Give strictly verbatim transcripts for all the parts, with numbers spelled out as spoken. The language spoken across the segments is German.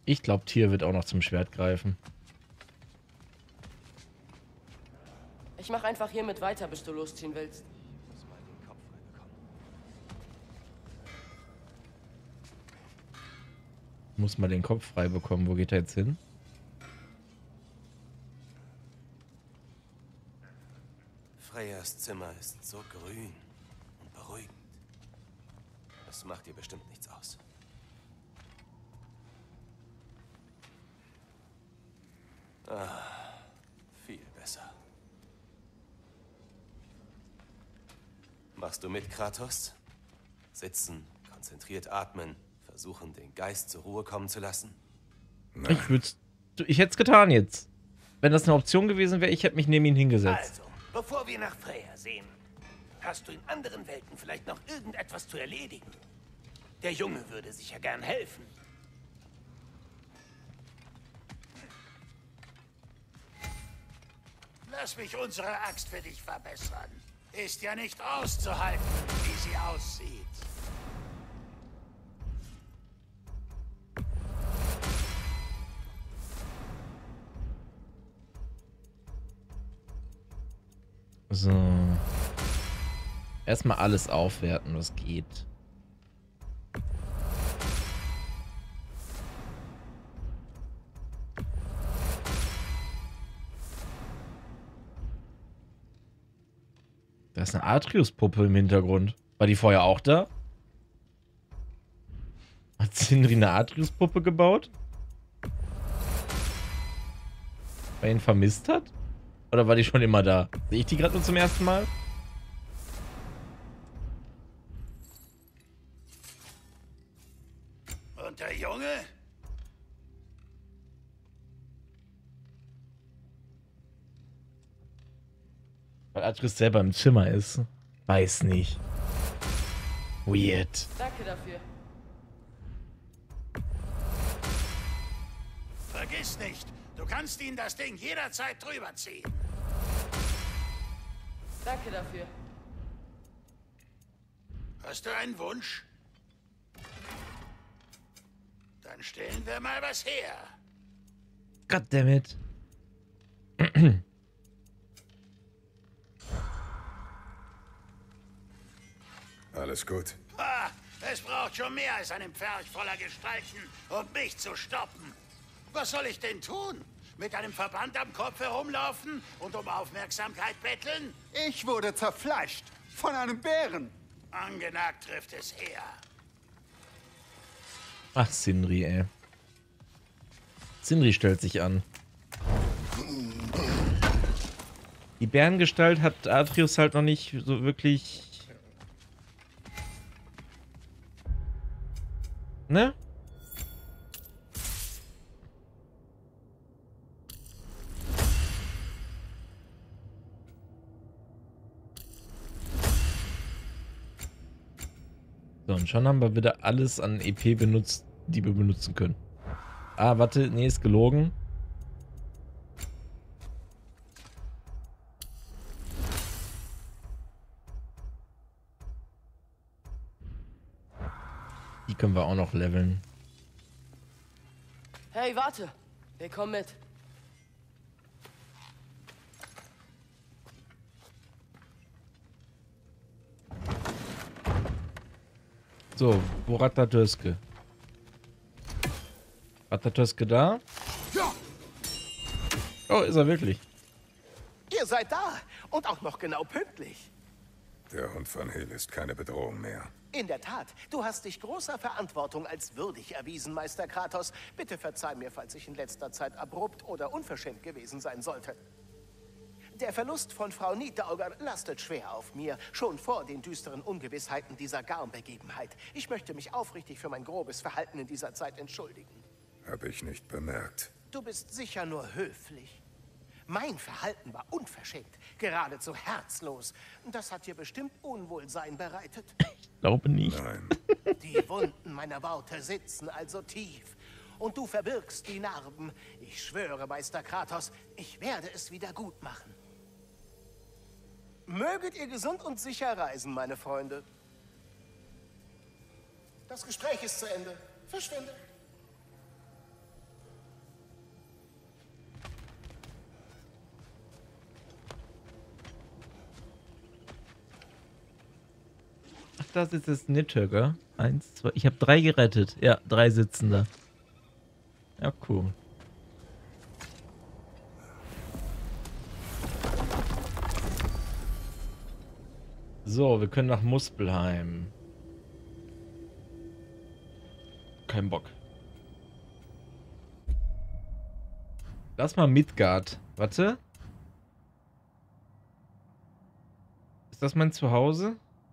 Ich glaube, Tyr wird auch noch zum Schwert greifen. Ich mach einfach hiermit weiter, bis du losziehen willst. Muss mal den Kopf frei bekommen. Wo geht er jetzt hin? Freyas Zimmer ist so grün und beruhigend. Das macht dir bestimmt nichts aus. Ah, viel besser. Machst du mit, Kratos? Sitzen, konzentriert atmen, versuchen, den Geist zur Ruhe kommen zu lassen? Nein. Ich würde Ich hätte es getan jetzt. Wenn das eine Option gewesen wäre, ich hätte mich neben ihn hingesetzt. Also, bevor wir nach Freya sehen, hast du in anderen Welten vielleicht noch irgendetwas zu erledigen? Der Junge würde sicher gern helfen. Lass mich unsere Axt für dich verbessern. Ist ja nicht auszuhalten, wie sie aussieht. So. Erstmal alles aufwerten, was geht. Da ist eine Atreus-Puppe im Hintergrund. War die vorher auch da? Hat Sindri eine Atreus-Puppe gebaut? Weil er ihn vermisst hat? Oder war die schon immer da? Sehe ich die gerade nur zum ersten Mal? Und der Junge? Weil Atreus selber im Zimmer ist. Weiß nicht. Weird. Danke dafür. Vergiss nicht, du kannst ihn das Ding jederzeit drüber ziehen. Danke dafür. Hast du einen Wunsch? Dann stellen wir mal was her. Goddammit. Alles gut. Ha, es braucht schon mehr als einen Pferch voller Gestalten, um mich zu stoppen. Was soll ich denn tun? Mit einem Verband am Kopf herumlaufen und um Aufmerksamkeit betteln? Ich wurde zerfleischt von einem Bären. Angenagt trifft es her. Ach, Sindri, ey. Sindri stellt sich an. Die Bärengestalt hat Atreus halt noch nicht so wirklich... Ne? So, und schon haben wir wieder alles an E P benutzt, die wir benutzen können. Ah, warte, nee, ist gelogen. Die können wir auch noch leveln. Hey, warte. Wir kommen mit. So, wo Ratatöske? Ratatöske da? Oh, ist er wirklich? Ihr seid da und auch noch genau pünktlich. Der Hund von Hill ist keine Bedrohung mehr. In der Tat, du hast dich großer Verantwortung als würdig erwiesen, Meister Kratos. Bitte verzeih mir, falls ich in letzter Zeit abrupt oder unverschämt gewesen sein sollte. Der Verlust von Frau Nidauger lastet schwer auf mir, schon vor den düsteren Ungewissheiten dieser Garm-Begebenheit. Ich möchte mich aufrichtig für mein grobes Verhalten in dieser Zeit entschuldigen. Hab ich nicht bemerkt. Du bist sicher nur höflich. Mein Verhalten war unverschämt, geradezu herzlos. Das hat dir bestimmt Unwohlsein bereitet. Ich glaube nicht. Nein. Die Wunden meiner Worte sitzen also tief. Und du verbirgst die Narben. Ich schwöre, Meister Kratos, ich werde es wieder gut machen. Möget ihr gesund und sicher reisen, meine Freunde. Das Gespräch ist zu Ende. Verschwinde. da sitzt jetzt Nittöger. Eins, zwei. Ich habe drei gerettet. Ja, drei sitzen da. Ja, cool. So, wir können nach Muspelheim. Kein Bock. Lass mal Midgard. Warte. Ist das mein Zuhause?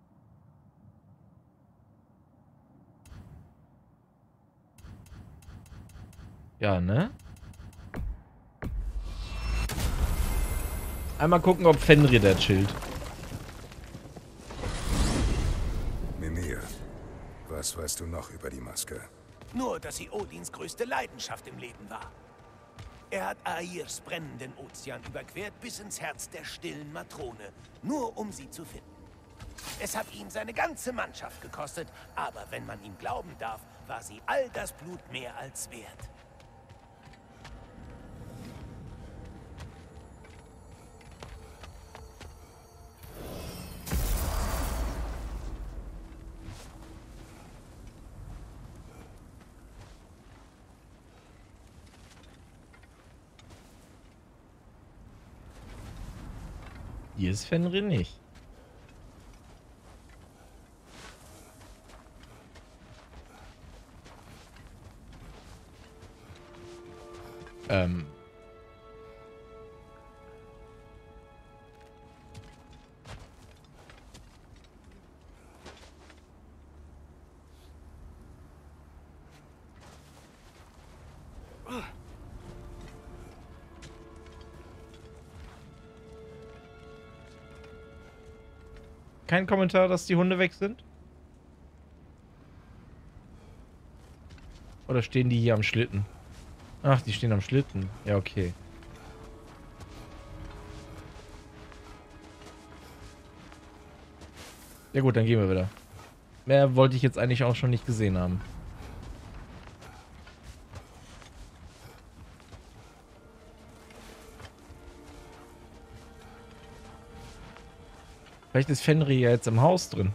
Ja, ne? Einmal gucken, ob Fenrir da chillt. Mimir, was weißt du noch über die Maske? Nur, dass sie Odins größte Leidenschaft im Leben war. Er hat Aeirs brennenden Ozean überquert bis ins Herz der stillen Matrone, nur um sie zu finden. Es hat ihn seine ganze Mannschaft gekostet, aber wenn man ihm glauben darf, war sie all das Blut mehr als wert. Hier ist Fenrir nicht. Ähm. Kein Kommentar, dass die Hunde weg sind? Oder stehen die hier am Schlitten? Ach, die stehen am Schlitten. Ja, okay. Ja gut, dann gehen wir wieder. Mehr wollte ich jetzt eigentlich auch schon nicht gesehen haben. Vielleicht ist Fenrir ja jetzt im Haus drin.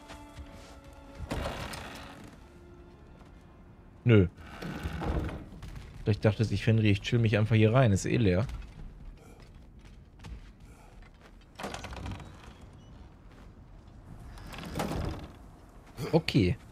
Nö. Vielleicht dachte sich Fenrir, ich chill mich einfach hier rein. Ist eh leer. Okay.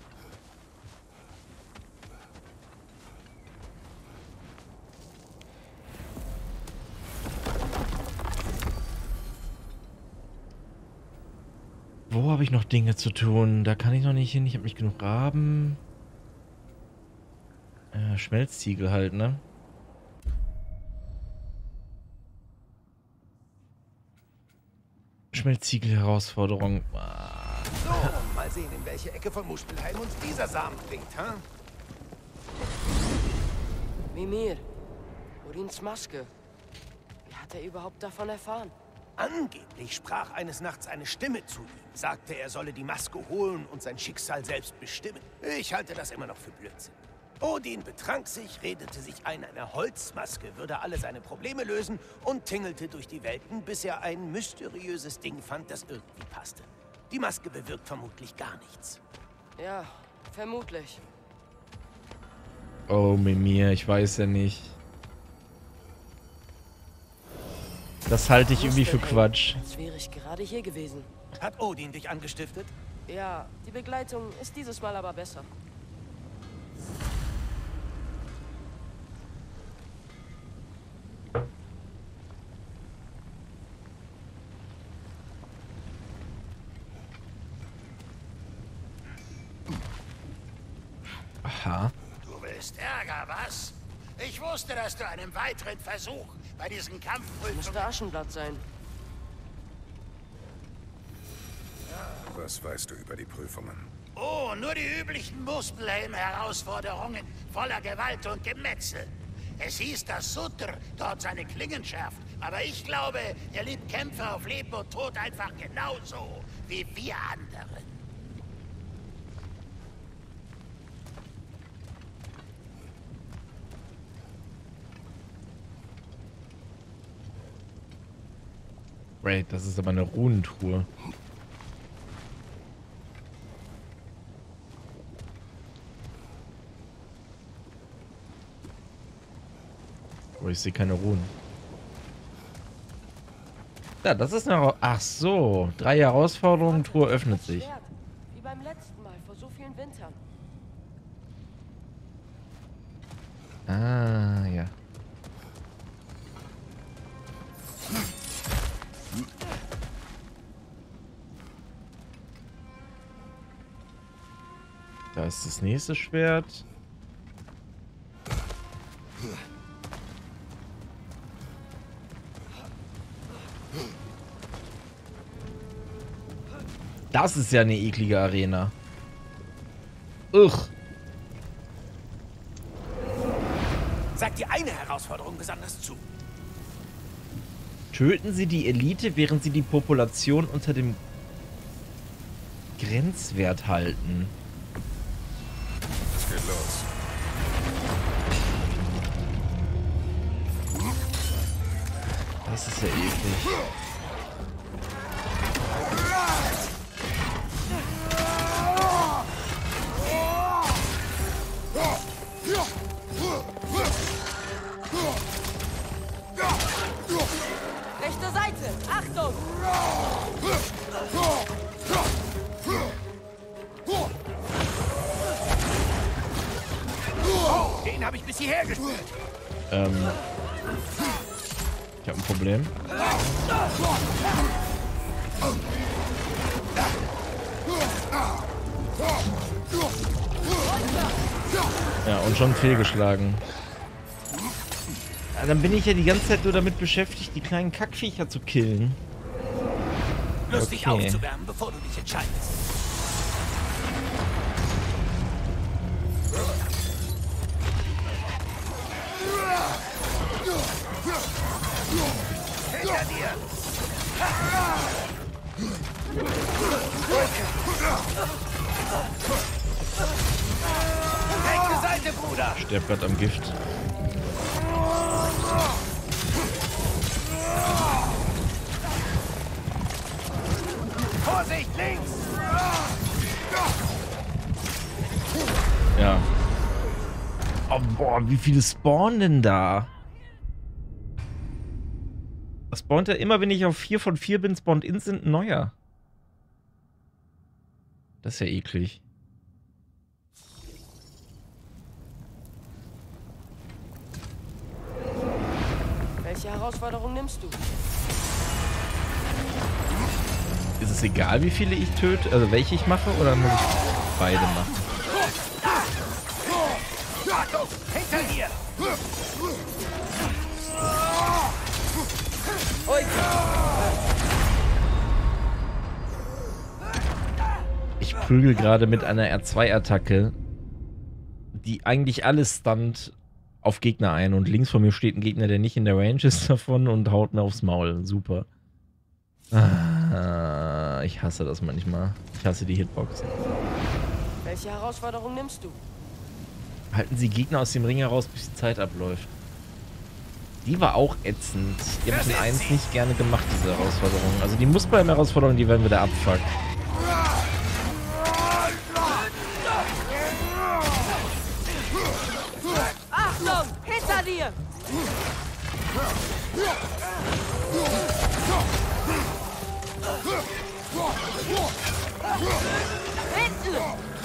Wo habe ich noch Dinge zu tun? Da kann ich noch nicht hin. Ich habe nicht genug Raben. Äh, Schmelztiegel halt, ne? Schmelztiegel-Herausforderung. Ah. So, mal sehen, in welche Ecke von Muspelheim uns dieser Samen bringt, ha? Mimir, Odins Maske. Wie hat er überhaupt davon erfahren? Angeblich sprach eines Nachts eine Stimme zu ihm, sagte, er solle die Maske holen und sein Schicksal selbst bestimmen. Ich halte das immer noch für Blödsinn. Odin betrank sich, redete sich ein, eine Holzmaske würde alle seine Probleme lösen und tingelte durch die Welten, bis er ein mysteriöses Ding fand, das irgendwie passte. Die Maske bewirkt vermutlich gar nichts. Ja, vermutlich. Oh, Mimir, ich weiß ja nicht. Das halte ich irgendwie für Quatsch. Als wäre ich gerade hier gewesen. Hat Odin dich angestiftet? Ja, die Begleitung ist dieses Mal aber besser. Aha. Du willst Ärger, was? Ich wusste, dass du einem weiteren Versuch bei diesen Kampfprüfungen... Müsste Aschenblatt sein. Was weißt du über die Prüfungen? Oh, nur die üblichen Muspelheim-Herausforderungen voller Gewalt und Gemetzel. Es hieß, dass Sutter dort seine Klingen schärft. Aber ich glaube, er liebt Kämpfe auf Leben und Tod einfach genauso wie wir anderen. Wait, das ist aber eine Runentruhe. Oh, ich sehe keine Runen. Ja, das ist eine... Ach so. Drei Herausforderungen, Truhe öffnet sich. Wie beim letzten Mal, vor so vielen Wintern. Ah, ja. Da ist das nächste Schwert. Das ist ja eine eklige Arena. Ugh. Sagt dir eine Herausforderung besonders zu. Töten Sie die Elite, während Sie die Population unter dem Grenzwert halten. Es geht los. Das ist ja eklig. Rechte Seite, Achtung! Oh, den habe ich bis hierher gespürt. Ähm. Ich habe ein Problem. Ja, und schon fehlgeschlagen. Ja, dann bin ich ja die ganze Zeit nur damit beschäftigt, die kleinen Kackviecher zu killen. Lustig Okay. aufzuwärmen, bevor du dich entscheidest. Hinter dir! Rechte Seite, Bruder! Sterbt grad am Gift. Vorsicht, links! Ja. Oh, boah, wie viele spawnen denn da? Das spawnt ja immer, wenn ich auf vier von vier bin, spawnt instant ein neuer. Das ist ja eklig. Welche Herausforderung nimmst du? Ist es egal, wie viele ich töte, also welche ich mache, oder muss ich beide machen? Achtung, hinter dir! Ich prügel gerade mit einer R zwei Attacke, die eigentlich alles stunt, auf Gegner ein. Und links von mir steht ein Gegner, der nicht in der Range ist davon und haut mir aufs Maul. Super. Ah, ich hasse das manchmal. Ich hasse die Hitbox. Welche Herausforderung nimmst du? Halten Sie Gegner aus dem Ring heraus, bis die Zeit abläuft. Die war auch ätzend. Die habe ich in eins nicht gerne gemacht, diese Herausforderung. Also die Muskelheim-Herausforderungen, die werden wieder abfuck. Achtung! Hinter dir! Hinten!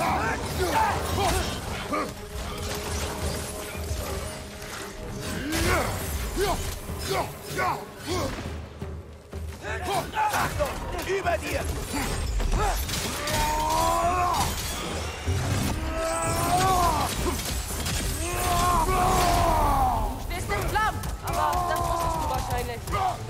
Achtung, über dir! Du stehst in Flammen, aber das wusstest du wahrscheinlich.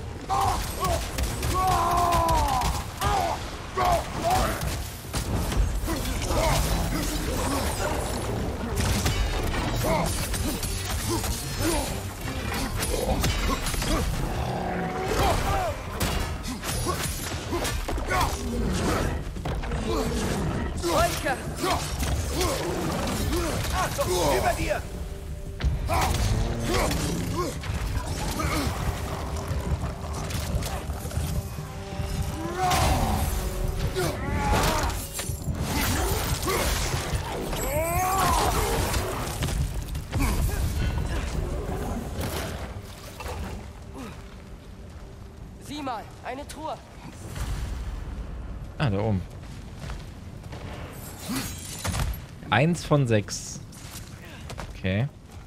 Wolke! Achtung, über dir! Sieh mal, eine Truhe. Ah, da oben. Eins von sechs. Okay.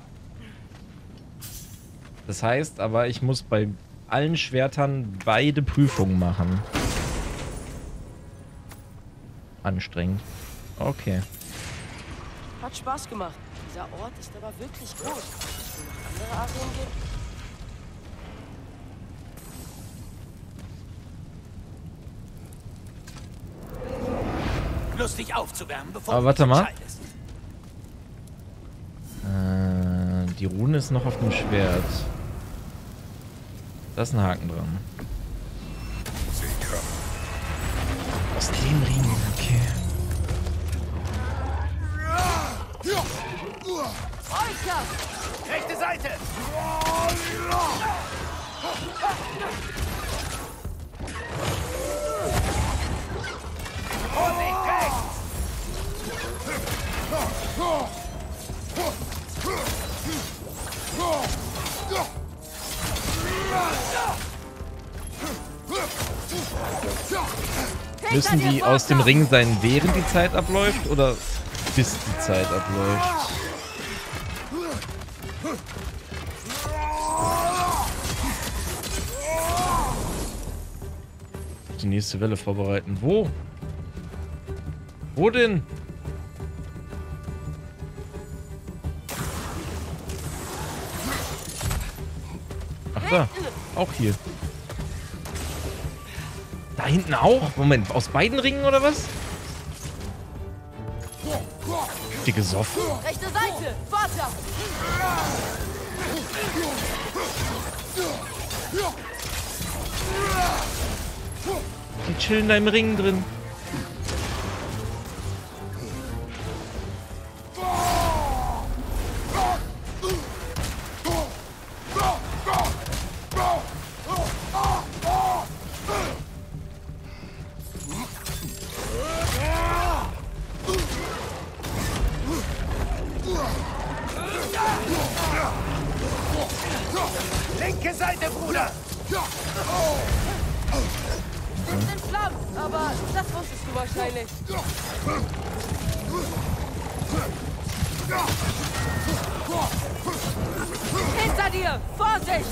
Das heißt aber, ich muss bei allen Schwertern beide Prüfungen machen. Anstrengend. Okay. Hat Spaß gemacht. Dieser Ort ist aber wirklich groß. Es will noch andere Arenen geben. Lustig aufzuwärmen, bevor Aber du warte dich mal. entscheidest. Äh, die Rune ist noch auf dem Schwert. Da ist ein Haken dran. Sie kommen. Aus dem Ring, okay. Euter! Rechte Seite! Vorsicht, rechts! Müssen die aus dem Ring sein, während die Zeit abläuft oder bis die Zeit abläuft? Die nächste Welle vorbereiten. Wo? Wo denn? Ach da, auch hier. Da hinten auch? Moment, aus beiden Ringen oder was? Die gesoffen? Rechte Seite! Vater! Die chillen da im Ring drin. Linke Seite, Bruder! Wir sind in Flammen, aber das wusstest du wahrscheinlich. Hinter dir! Vorsicht!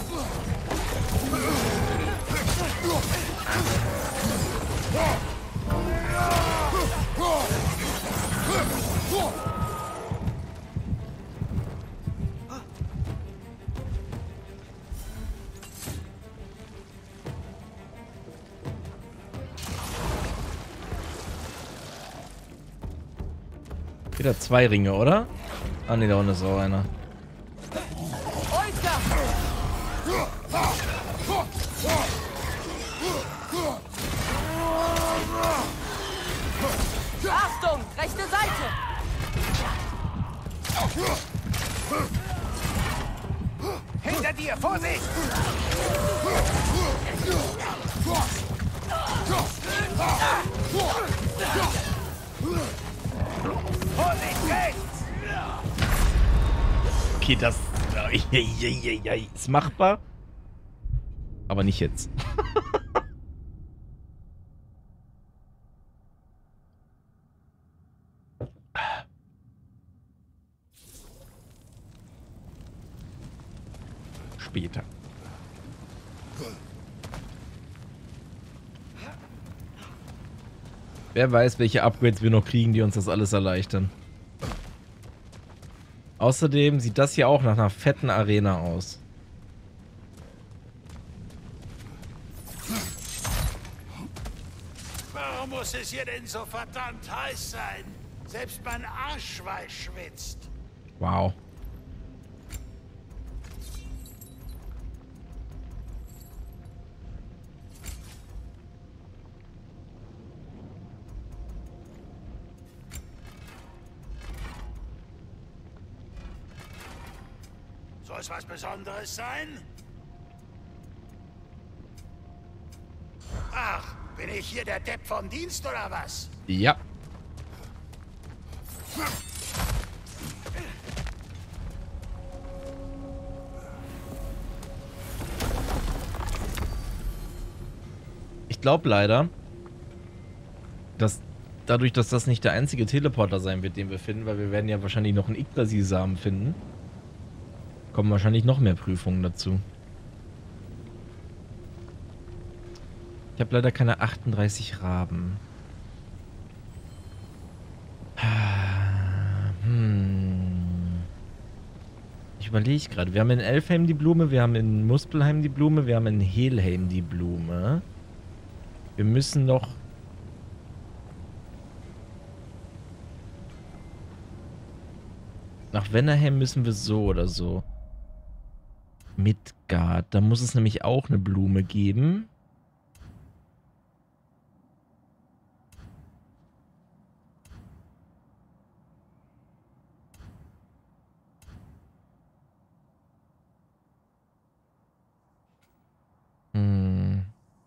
Wieder zwei Ringe, oder? Ah ne, da unten ist auch einer. Euter! Achtung! Rechte Seite! Hinter dir, Vorsicht! Vorsicht, rechts! Okay, das ist machbar. Aber nicht jetzt. Später. Wer weiß, welche Upgrades wir noch kriegen, die uns das alles erleichtern. Außerdem sieht das hier auch nach einer fetten Arena aus. Warum muss es hier denn so verdammt heiß sein? Selbst mein Arschweih schwitzt. Wow. Soll es was Besonderes sein? Ach, bin ich hier der Depp vom Dienst oder was? Ja. ich glaube leider, dass dadurch, dass das nicht der einzige Teleporter sein wird, den wir finden, weil wir werden ja wahrscheinlich noch einen Yggdrasil-Samen finden, kommen wahrscheinlich noch mehr Prüfungen dazu. Ich habe leider keine achtunddreißig Raben. Hm. Ich überlege gerade. Wir haben in Elfheim die Blume, wir haben in Muspelheim die Blume, wir haben in Helheim die Blume. Wir müssen noch... Nach Wennerheim müssen wir so oder so. Midgard. Da muss es nämlich auch eine Blume geben. Hm.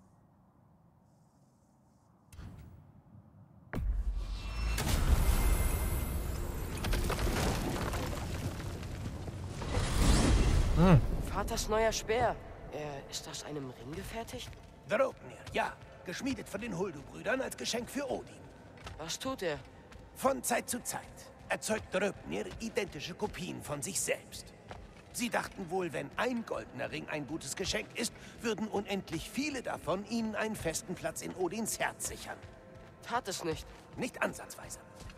Hm. Vaters neuer Speer. Er ist aus einem Ring gefertigt? Draupnir, ja. Geschmiedet von den Huldu-Brüdern als Geschenk für Odin. Was tut er? Von Zeit zu Zeit erzeugt Draupnir identische Kopien von sich selbst. Sie dachten wohl, wenn ein goldener Ring ein gutes Geschenk ist, würden unendlich viele davon ihnen einen festen Platz in Odins Herz sichern. Tat es nicht. Nicht ansatzweise.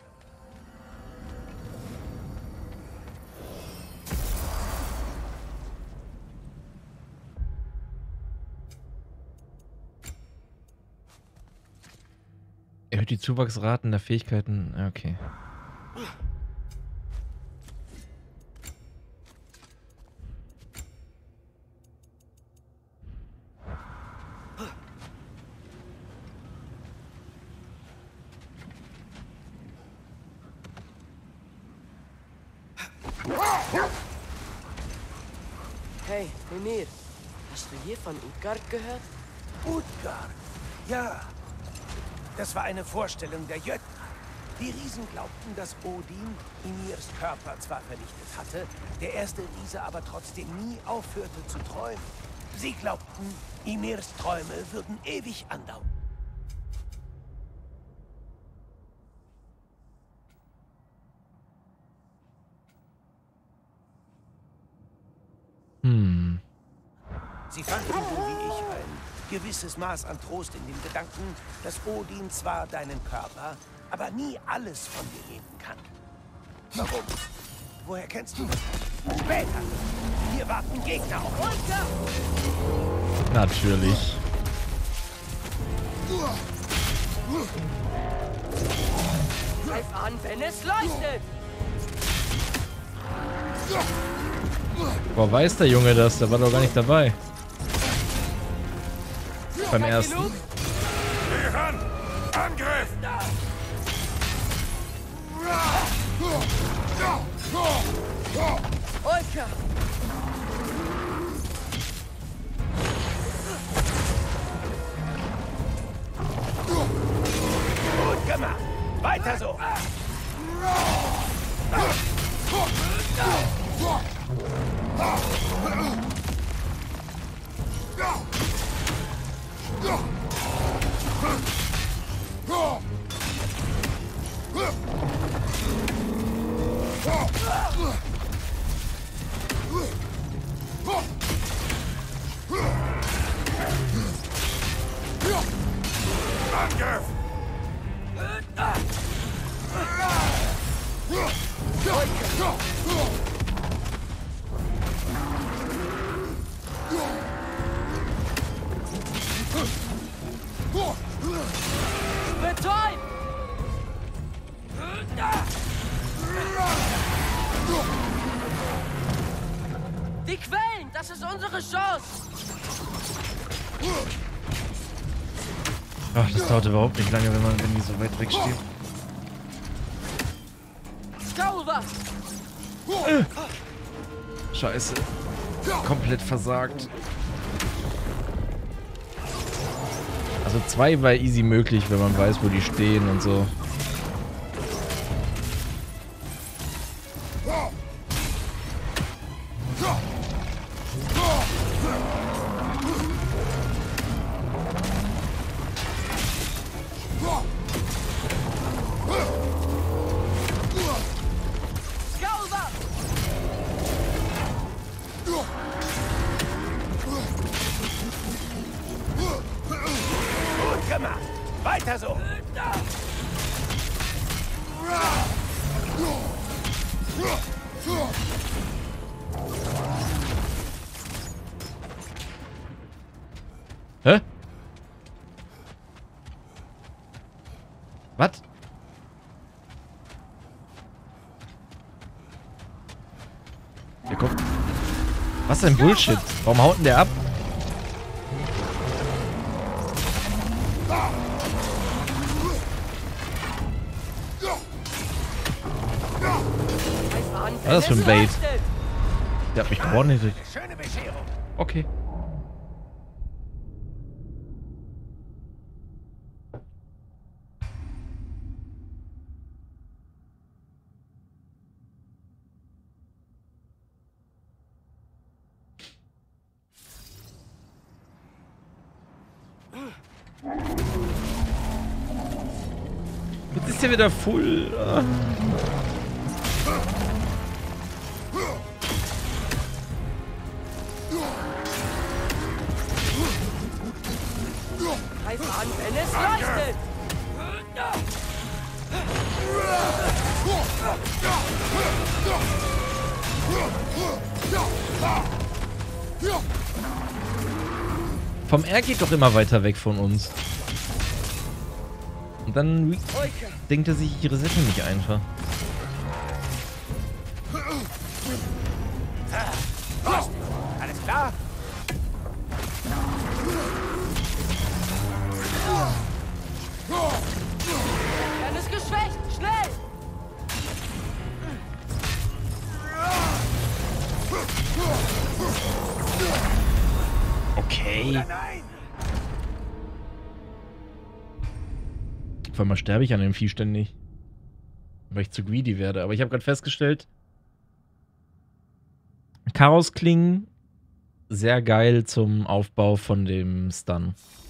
Erhöht die Zuwachsraten der Fähigkeiten. Okay. Hey, Mimir. Hast du je von Utgard gehört? Utgard, ja. Das war eine Vorstellung der Jötner. Die Riesen glaubten, dass Odin Ymirs Körper zwar vernichtet hatte, der erste Riese aber trotzdem nie aufhörte zu träumen. Sie glaubten, Ymirs Träume würden ewig andauern. Hm. Sie fanden wohl wie ich ein gewisses Maß an Trost in dem Gedanken, dass Odin zwar deinen Körper, aber nie alles von dir nehmen kann. Warum? Woher kennst du das? Später! Hier warten Gegner auf uns! Natürlich. Greif an, wenn es leuchtet! Boah, weiß der Junge das? Der war doch gar nicht dabei. Beim ersten. Geh ran! Angriff! Olka! Gut gemacht! Weiter so! Angriff! Betäubt! Die Quellen, das ist unsere Chance! Ach, das dauert überhaupt nicht lange, wenn man wenn die so weit weg steht. Skalva! Äh. Scheiße. Komplett versagt. Also zwei war easy möglich, wenn man weiß, wo die stehen und so. gemacht. Weiter so. Hä? Was? Der kommt. Was ein Bullshit. Warum haut denn der ab? Was ist das für ein Bait? Der hat mich gewonnen. Schöne Bescherung. Okay. Jetzt ist er wieder full. Ah. Greif an, wenn es leuchtet! Vom R geht doch immer weiter weg von uns. Und dann denkt er sich, ich resette mich einfach. Alles klar? Kern ist geschwächt! Schnell! Okay. Auf einmal sterbe ich an dem Vieh ständig. Weil ich zu greedy werde. Aber ich habe gerade festgestellt, Chaos-Klingen sehr geil zum Aufbau von dem Stun.